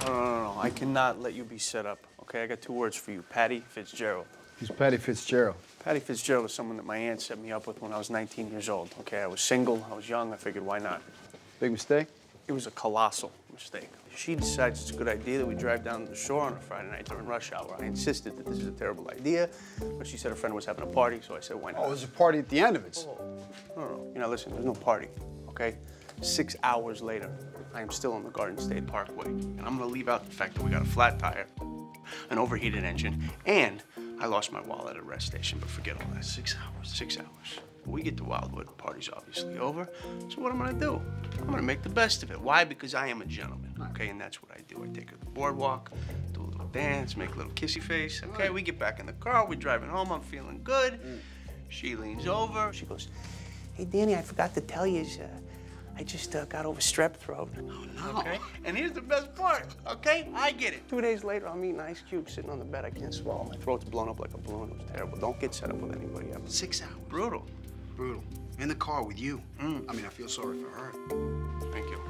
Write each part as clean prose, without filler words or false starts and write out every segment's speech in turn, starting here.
No. I cannot let you be set up, okay? I got 2 words for you. Patty Fitzgerald. Who's Patty Fitzgerald? Patty Fitzgerald is someone that my aunt set me up with when I was 19 years old, okay? I was single, I was young, I figured why not? Big mistake? It was a colossal mistake. She decides it's a good idea that we drive down to the shore on a Friday night during rush hour. I insisted that this is a terrible idea, but she said her friend was having a party, so I said, why not? Oh, there's a party at the end of it. No. You know, listen, there's no party, okay? 6 hours later, I am still on the Garden State Parkway, and I'm gonna leave out the fact that we got a flat tire, an overheated engine, and I lost my wallet at a rest station, but forget all that. 6 hours, 6 hours. We get to Wildwood, the party's obviously over, so what am I gonna do? I'm gonna make the best of it. Why? Because I am a gentleman, okay? And that's what I do. I take her to the boardwalk, do a little dance, make a little kissy face, okay? We get back in the car, we're driving home, I'm feeling good. She leans over, she goes, hey, Danny, I forgot to tell you, I just got over strep throat. Oh, no. Okay? And here's the best part, okay? I get it. 2 days later, I'm eating Ice Cube sitting on the bed. I can't swallow. My throat's blown up like a balloon. It was terrible. Don't get set up with anybody ever. 6 hours. Brutal. Brutal. In the car with you. I mean, I feel sorry for her. Thank you.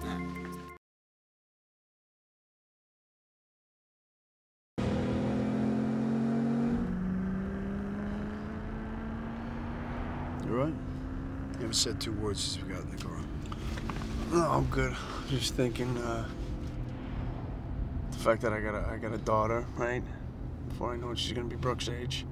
You all right? You haven't said 2 words since we got in the car. No, I'm good. Just thinking, the fact that I got a daughter, right? Before I know it, she's gonna be Brooke's age.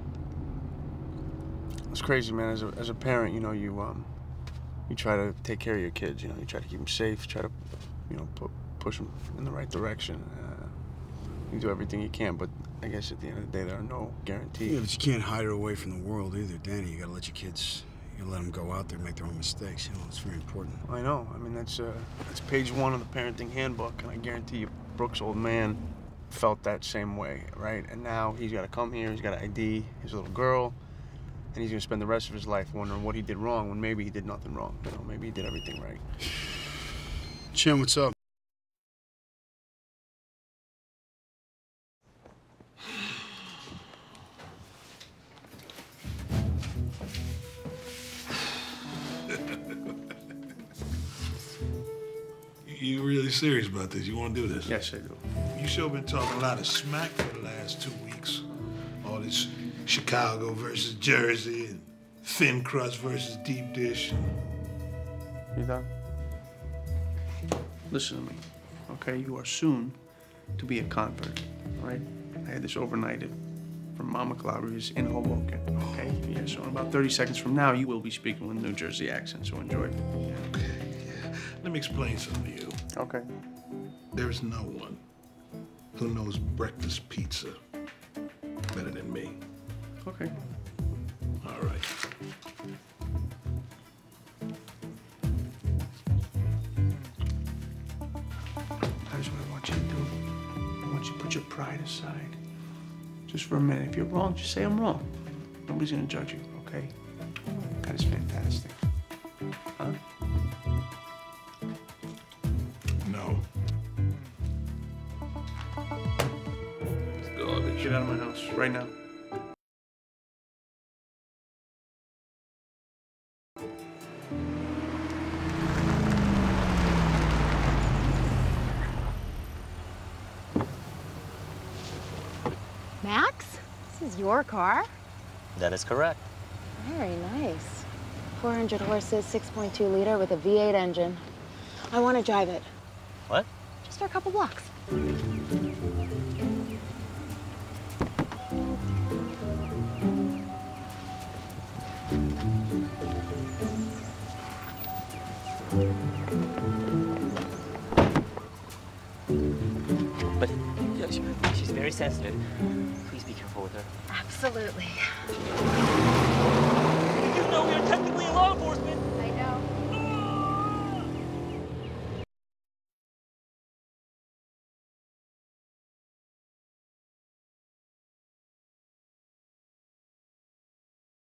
It's crazy, man. As a parent, you know, you try to take care of your kids. You know, you try to keep them safe. Try to, you know, push them in the right direction. You do everything you can, but I guess at the end of the day, there are no guarantees. Yeah, but you can't hide her away from the world either, Danny. You gotta let your kids. You let them go out there and make their own mistakes. You know, it's very important. I know. I mean, that's page 1 of the parenting handbook, and I guarantee you, Brooke's old man felt that same way, right? And now he's got to come here. He's got to ID his little girl, and he's gonna spend the rest of his life wondering what he did wrong when maybe he did nothing wrong. You know, maybe he did everything right. Jim, what's up? You really serious about this? You want to do this? Yes, I do. You sure been talking a lot of smack for the last 2 weeks. All this Chicago versus Jersey and thin crust versus deep dish. You done? Listen to me, okay? You are soon to be a convert, all right? I had this overnighted from Mama Claudia's in Hoboken, okay? Yeah, so in about 30 seconds from now, you will be speaking with a New Jersey accent, so enjoy. Okay, yeah. Let me explain something to you. Okay. There's no one who knows breakfast pizza better than me. Okay. All right. Here's what I want you to do. I want you to put your pride aside. Just for a minute. If you're wrong, just say I'm wrong. Nobody's gonna judge you, okay? That is fantastic. Huh? No. Garbage. Get out of my house right now. Max, this is your car? That is correct. Very nice. 400 horses, 6.2 liter with a V8 engine. I want to drive it. What? Just for a couple blocks. But she's very sensitive. Please be careful with her. Absolutely. You know we are technically law enforcement.